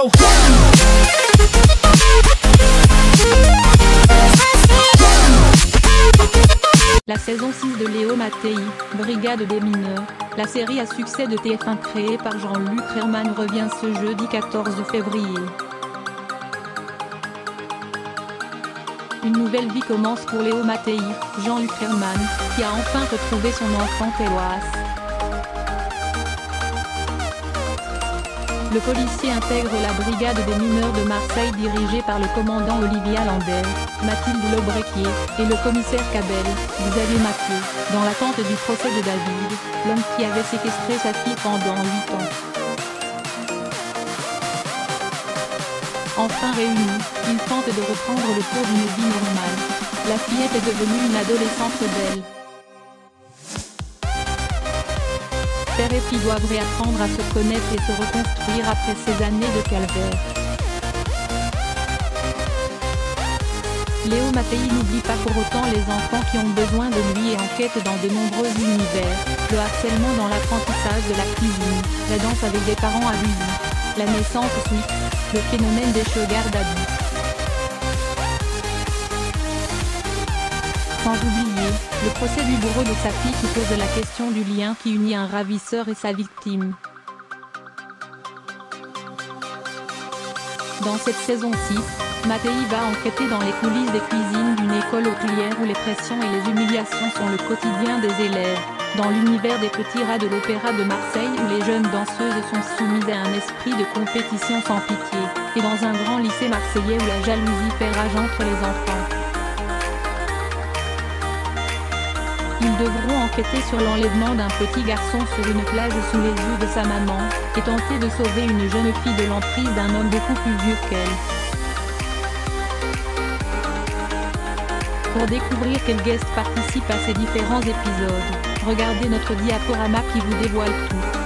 go. La saison 6 de Léo Mattei, Brigade des mineurs, la série à succès de TF1 créée par Jean-Luc Reichmann revient ce jeudi 14 février. Une nouvelle vie commence pour Léo Mattei, Jean-Luc Reichmann, qui a enfin retrouvé son enfant Eloas. Le policier intègre la brigade des mineurs de Marseille dirigée par le commandant Olivier Allander, Mathilde Lobrequier, et le commissaire Cabel, Xavier Mathieu, dans l'attente du procès de David, l'homme qui avait séquestré sa fille pendant 8 ans. Enfin réunis, ils tentent de reprendre le cours d'une vie normale. La fillette est devenue une adolescente belle. Père et fille doivent réapprendre à se connaître et se reconstruire après ces années de calvaire. Léo Mattei n'oublie pas pour autant les enfants qui ont besoin de lui et enquête dans de nombreux univers, le harcèlement dans l'apprentissage de la cuisine, la danse avec des parents abusifs, la naissance suite, le phénomène des sugar daddy. Sans oublier, le procès du bourreau de sa fille qui pose la question du lien qui unit un ravisseur et sa victime. Dans cette saison 6, Mattei va enquêter dans les coulisses des cuisines d'une école hôtelière où les pressions et les humiliations sont le quotidien des élèves, dans l'univers des petits rats de l'Opéra de Marseille où les jeunes danseuses sont soumises à un esprit de compétition sans pitié, et dans un grand lycée marseillais où la jalousie fait rage entre les enfants. Ils devront enquêter sur l'enlèvement d'un petit garçon sur une plage sous les yeux de sa maman, et tenter de sauver une jeune fille de l'emprise d'un homme beaucoup plus vieux qu'elle. Pour découvrir quels guests participent à ces différents épisodes, regardez notre diaporama qui vous dévoile tout.